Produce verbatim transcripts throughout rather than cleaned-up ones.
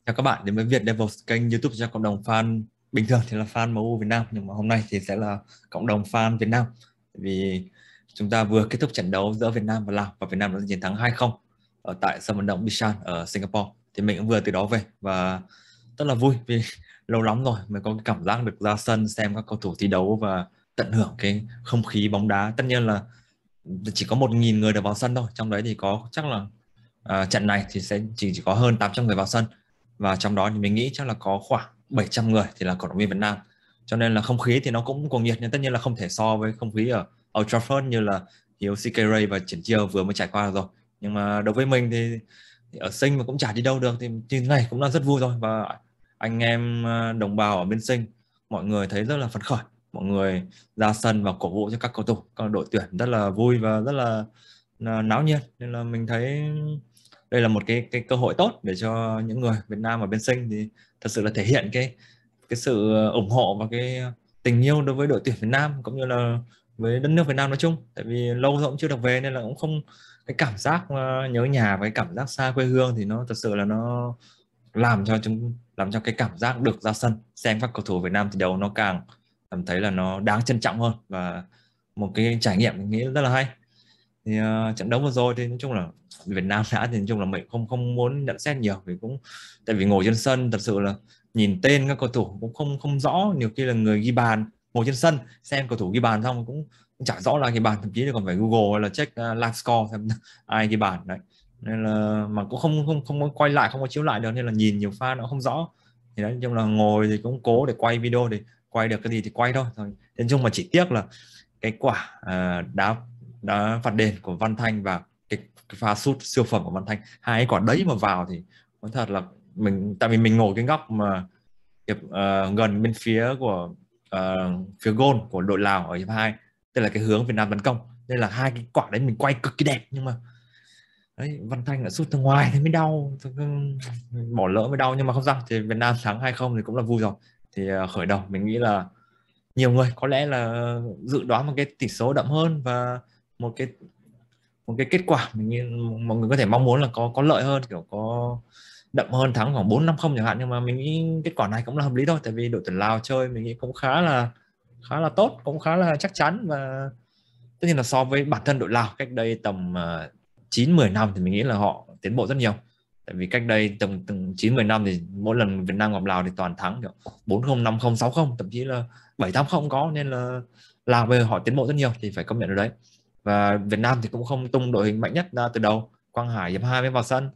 Chào các bạn đến với Việt Devils, kênh YouTube cho cộng đồng fan bình thường thì là fan em u Việt Nam, nhưng mà hôm nay thì sẽ là cộng đồng fan Việt Nam. Vì chúng ta vừa kết thúc trận đấu giữa Việt Nam và Lào và Việt Nam đã chiến thắng hai không ở tại sân vận động Bishan ở Singapore. Thì mình cũng vừa từ đó về và rất là vui vì lâu lắm rồi mới có cái cảm giác được ra sân xem các cầu thủ thi đấu và tận hưởng cái không khí bóng đá. Tất nhiên là chỉ có một nghìn người được vào sân thôi, trong đấy thì có chắc là à, trận này thì sẽ chỉ, chỉ có hơn tám trăm người vào sân, và trong đó thì mình nghĩ chắc là có khoảng bảy trăm người thì là cổ động viên Việt Nam, cho nên là không khí thì nó cũng cuồng nhiệt, nhưng tất nhiên là không thể so với không khí ở Old Trafford như là Hiếu, xê ca Ray và Triển Chiêu vừa mới trải qua rồi. Nhưng mà đối với mình thì, thì ở Sing mà cũng chả đi đâu được, thì như thế này cũng là rất vui rồi. Và anh em à, đồng bào ở bên Sing, mọi người thấy rất là phấn khởi, mọi người ra sân và cổ vũ cho các cầu thủ, các đội tuyển rất là vui và rất là, là náo nhiệt, nên là mình thấy đây là một cái cái cơ hội tốt để cho những người Việt Nam ở bên Sing thì thật sự là thể hiện cái cái sự ủng hộ và cái tình yêu đối với đội tuyển Việt Nam cũng như là với đất nước Việt Nam nói chung. Tại vì lâu rồi cũng chưa được về nên là cũng không, cái cảm giác nhớ nhà với cảm giác xa quê hương thì nó thật sự là nó làm cho chúng làm cho cái cảm giác được ra sân xem các cầu thủ Việt Nam thi đấu nó càng cảm thấy là nó đáng trân trọng hơn, và một cái trải nghiệm mình nghĩ rất là hay. Thì uh, trận đấu vừa rồi thì nói chung là Việt Nam đã thì nói chung là mình không không muốn nhận xét nhiều, vì cũng tại vì ngồi trên sân thật sự là nhìn tên các cầu thủ cũng không không rõ, nhiều khi là người ghi bàn ngồi trên sân xem cầu thủ ghi bàn xong cũng, cũng chả rõ là ghi bàn, thậm chí là còn phải Google hay là check uh, live score xem ai ghi bàn đấy, nên là mà cũng không không không có quay lại, không có chiếu lại được, nên là nhìn nhiều pha nó không rõ. Thì đấy, nói chung là ngồi thì cũng cố để quay video, để quay được cái gì thì quay thôi. Rồi nói chung mà chỉ tiếc là cái quả uh, đá đá phạt đền của Văn Thanh và cái, cái pha sút siêu phẩm của Văn Thanh, hai cái quả đấy mà vào thì nói thật là mình, tại vì mình ngồi cái góc mà hiệp uh, gần bên phía của uh, phía goal của đội Lào ở hiệp hai, tức là cái hướng Việt Nam tấn công, nên là hai cái quả đấy mình quay cực kỳ đẹp, nhưng mà đấy, Văn Thanh đã sút từ ngoài thì mới đau, bỏ lỡ mới đau, nhưng mà không sao, thì Việt Nam thắng hai không thì cũng là vui rồi. Thì uh, khởi đầu mình nghĩ là nhiều người có lẽ là dự đoán một cái tỷ số đậm hơn và một cái một cái kết quả mình nghĩ mọi người có thể mong muốn là có có lợi hơn, kiểu có đậm hơn, thắng khoảng bốn năm không chẳng hạn, nhưng mà mình nghĩ kết quả này cũng là hợp lý thôi, tại vì đội tuyển Lào chơi mình nghĩ cũng khá là khá là tốt, cũng khá là chắc chắn. Và tất nhiên là so với bản thân đội Lào cách đây tầm uh, chín mười năm thì mình nghĩ là họ tiến bộ rất nhiều. Tại vì cách đây tầm từng chín mười năm thì mỗi lần Việt Nam gặp Lào thì toàn thắng kiểu bốn không, năm không, sáu không, thậm chí là bảy tám không có, nên là Lào bây giờ họ tiến bộ rất nhiều thì phải công nhận được đấy. Và Việt Nam thì cũng không tung đội hình mạnh nhất ra từ đầu, Quang Hải hiệp hai mới vào sân,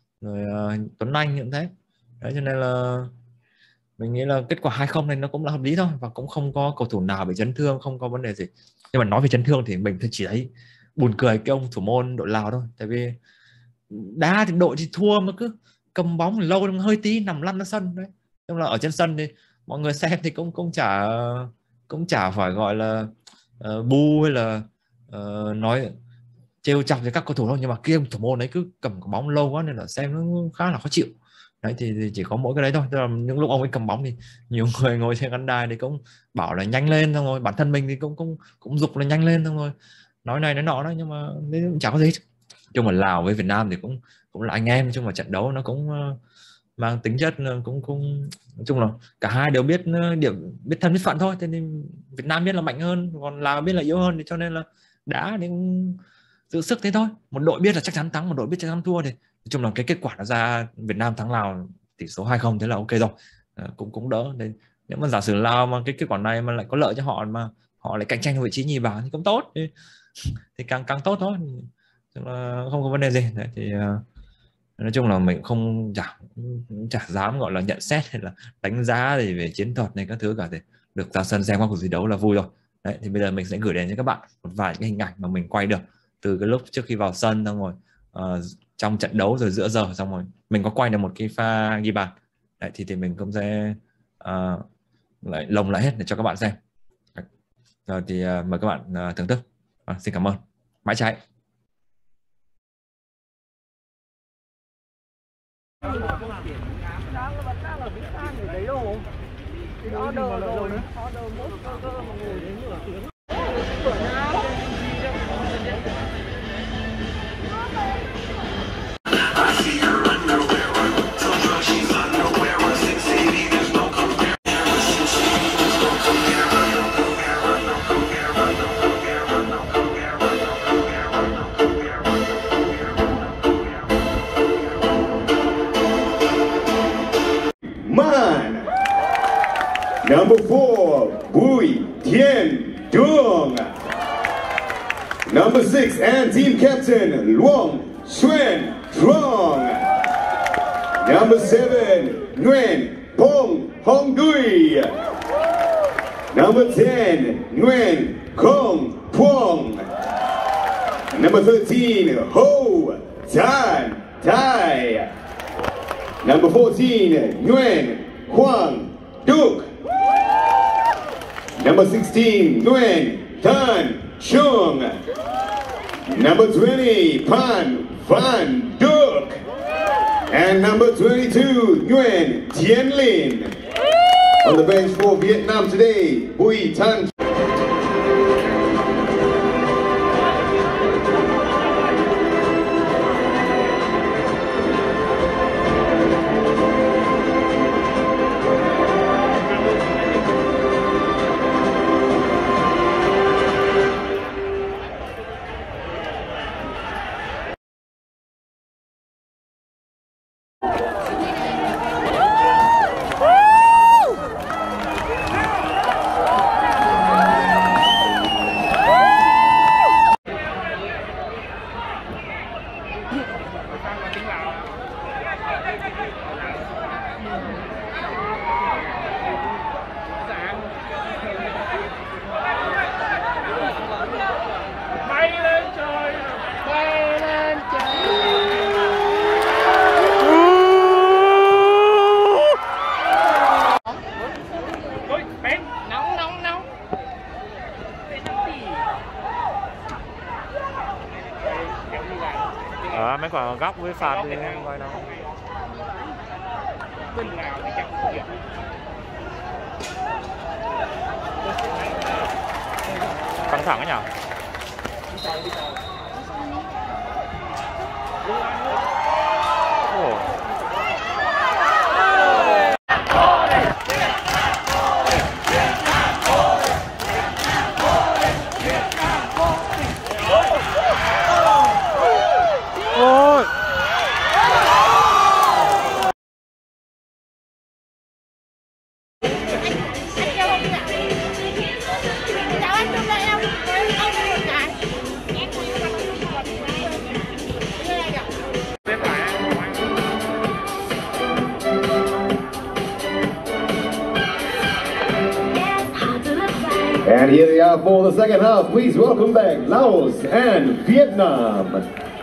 rồi uh, Tuấn Anh cũng thế đấy, cho nên là mình nghĩ là kết quả hai không này nó cũng là hợp lý thôi, và cũng không có cầu thủ nào bị chấn thương, không có vấn đề gì. Nhưng mà nói về chấn thương thì mình chỉ thấy buồn cười cái ông thủ môn đội Lào thôi, tại vì đá thì đội thì thua mà cứ cầm bóng lâu hơi tí nằm lăn ra sân đấy. Nhưng là ở trên sân thì mọi người xem thì cũng cũng chả cũng chả phải gọi là uh, bu hay là uh, nói trêu chọc với các cầu thủ đâu, nhưng mà kia thủ môn đấy cứ cầm cái bóng lâu quá nên là xem nó khá là khó chịu. Đấy thì, thì chỉ có mỗi cái đấy thôi. Tức là những lúc ông ấy cầm bóng thì nhiều người ngồi trên khán đài thì cũng bảo là nhanh lên, xong rồi bản thân mình thì cũng cũng cũng giục là nhanh lên, xong rồi nói này nói nọ đó, nhưng mà cũng chả có gì. Chung là Lào với Việt Nam thì cũng cũng là anh em, chung là trận đấu nó cũng uh, mang tính chất uh, cũng cũng nói chung là cả hai đều biết uh, điểm biết thân biết phận thôi. Thế nên Việt Nam biết là mạnh hơn, còn Lào biết là yếu hơn, thì cho nên là đá thì cũng giữ sức thế thôi. Một đội biết là chắc chắn thắng, một đội biết chắc chắn thua, thì nói chung là cái kết quả nó ra Việt Nam thắng Lào tỷ số hai không thế là ok rồi, à, cũng cũng đỡ. Nên nếu mà giả sử Lào mà cái kết quả này mà lại có lợi cho họ, mà họ lại cạnh tranh vị trí nhì bảng thì cũng tốt, thì, thì càng càng tốt thôi, không có vấn đề gì. Đấy, thì uh, nói chung là mình không chả chả dám gọi là nhận xét hay là đánh giá gì về chiến thuật này các thứ cả, thì được ra sân xem các cuộc thi đấu là vui rồi. Đấy, thì bây giờ mình sẽ gửi đến cho các bạn một vài cái hình ảnh mà mình quay được từ cái lúc trước khi vào sân, xong rồi uh, trong trận đấu, rồi giữa giờ, xong rồi mình có quay được một cái pha ghi bàn. Đấy, thì thì mình cũng sẽ uh, lại lồng lại hết để cho các bạn xem. Đấy. Rồi thì uh, mời các bạn uh, thưởng thức. À, xin cảm ơn. Mãi trái. Order rồi, order mỗi cơ cơ mà ngồi đến nửa tiếng. I see her underwear, I told her she's underwear. Number four, Bùi Thiên Trung. Number six and team captain Luong Xuan Trong. Number seven, Nguyen Pong Hong Dui. Number ten, Nguyen Kong Puong. Number thirteen, Ho Tan Tai. Number fourteen, Nguyen Quang Duc. Number sixteen, Nguyen Tan Chung. Number twenty, Pan Van Duc. And number twenty-two, Nguyen Tien Linh. On the bench for Vietnam today, Bùi Thanh. Ờ, mấy quả góc với phạt thì ngoài đó. Căng thẳng ấy nhỉ? Ồ. Ôi. And here they are for the second half. Please welcome back Laos and Vietnam.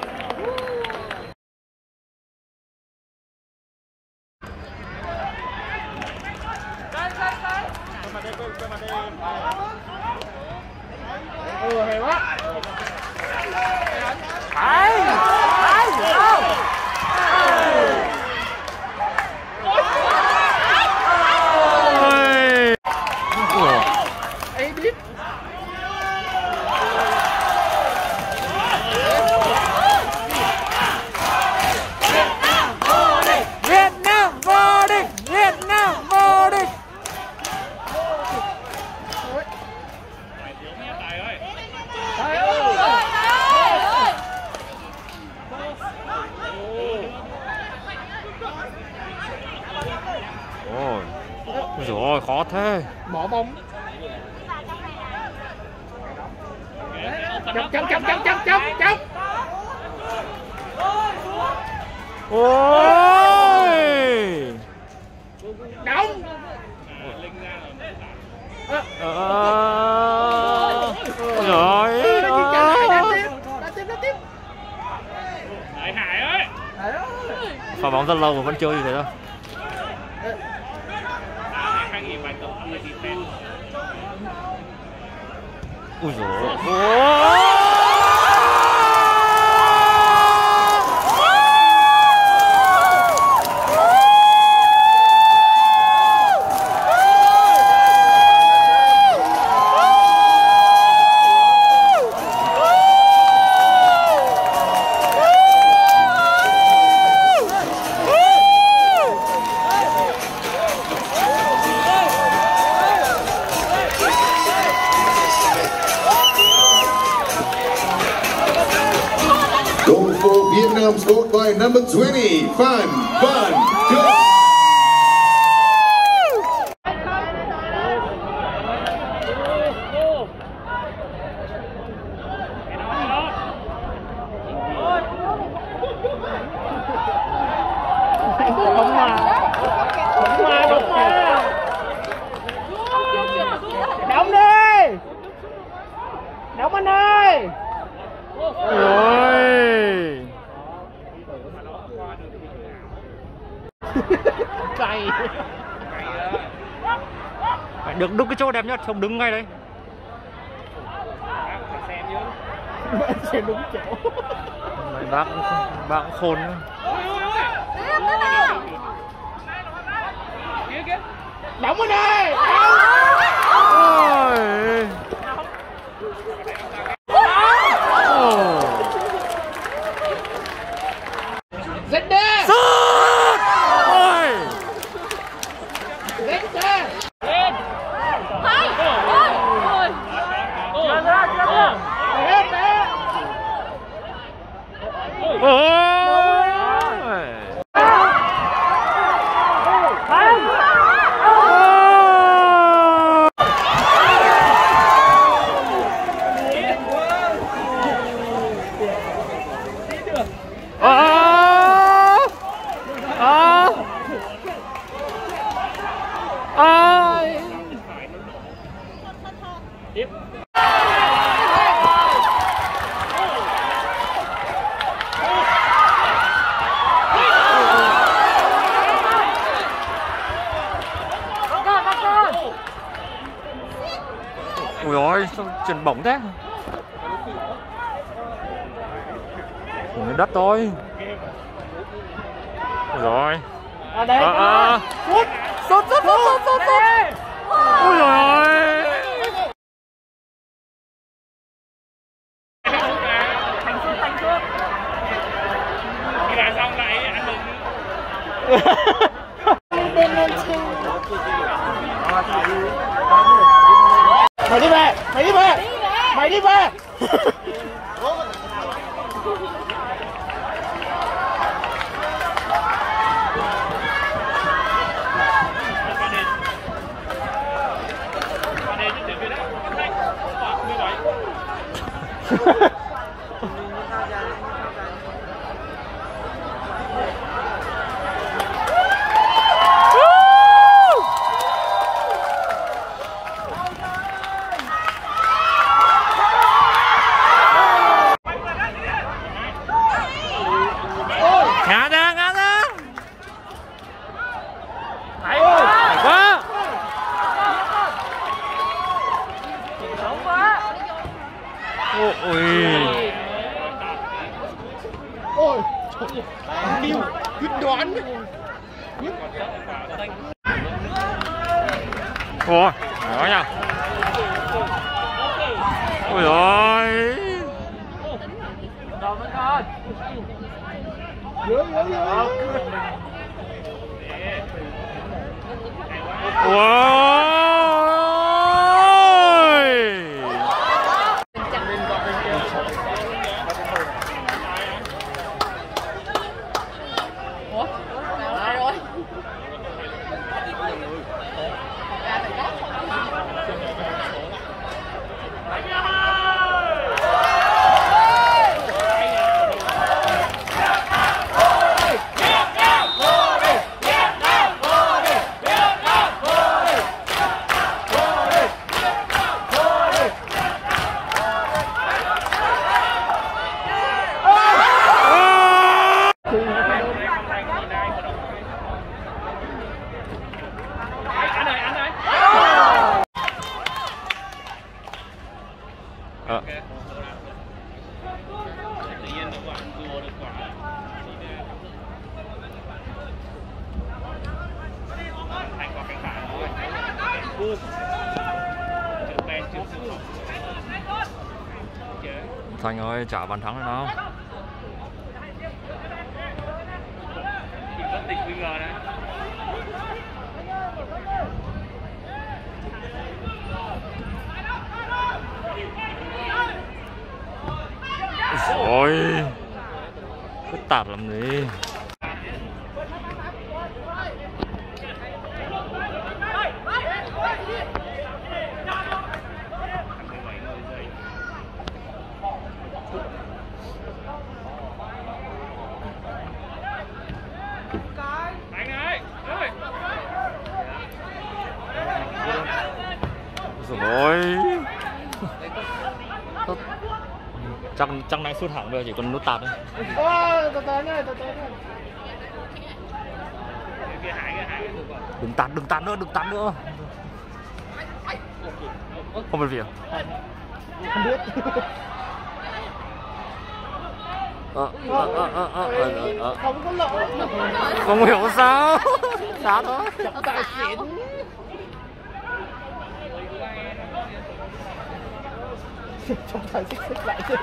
Ôi, ôi dồi ôi, khó thế. Bỏ bóng. Chọc chọc chọc chọc chọc chọc chọc. Ôi. Đóng. Ờ. Rồi. Hải ơi. Pha bóng rất lâu mà vẫn chơi như thế đâu. Ui dồi ôi. Goal for Vietnam scored by number twenty, Phan Van Duc. Đúng mà. Đúng mà, đúng mà. Đóng đi. Đóng anh ơi. Rồi. Cày. Phải được đúng cái chỗ đẹp nhất, không đứng ngay đấy. Xem đúng chỗ. Mày bác bác cũng khôn nữa. Đóng anh ơi. Ôi. Dính đi. Sút. Ôi. Dính đi. Hai. Ôi. Ôi. Chưa ra, chưa ra. Té, té. Ôi. Ui ôi, sao chuyền bổng thế? Ủa, nó đất thôi. Rồi. À đây. À, à. Sút. Sút, sút, sút, sút, sút, sút. Ui giời ơi. Thành suốt, thành suốt. Khi làm xong lại ăn mừng. Mày đi về, mày đi về. Mày đi về. Ngã ra, ngã ra. Hay quá. Ôi. Ôi. Điều quyết đoán. Ôi, nói nha. Ôi giời. Ờ. Thành ơi, trả bàn thắng này nào. Ôi, cứ tạt làm gì. Cái Rồi. Chắc chắc nãy sút hẳn bây giờ chỉ còn nút tạt thôi. Ôi, từ từ này, từ từ này. Đừng tạt, đừng tạt nữa, đừng tạt nữa. Không phải việc. Không biết. Ờ, ờ, ờ, ờ, ờ, ờ, ờ. Không có lỗi. Không hiểu sao. Đá thôi. Trọng tài xỉn. Trọng tài xích xích lại chứ.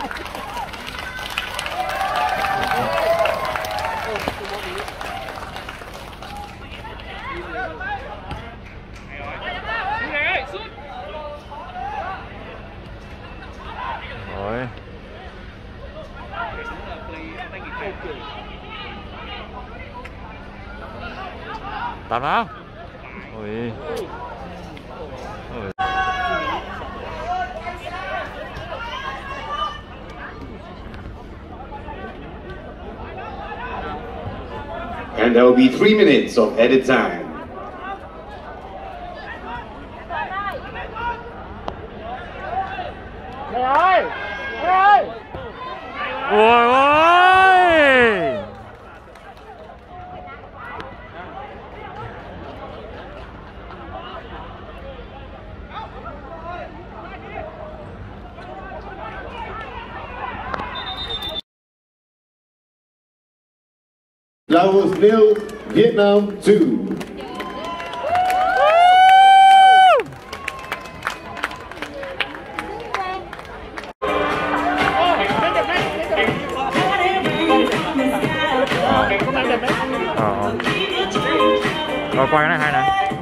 Rồi. Tạt vào. Ôi. Ôi. And there will be three minutes of added time. Mày ơi! Mày ơi! Ôi ôi. Laos nil, Vietnam two. Ờ. Rồi quay cái này hay này.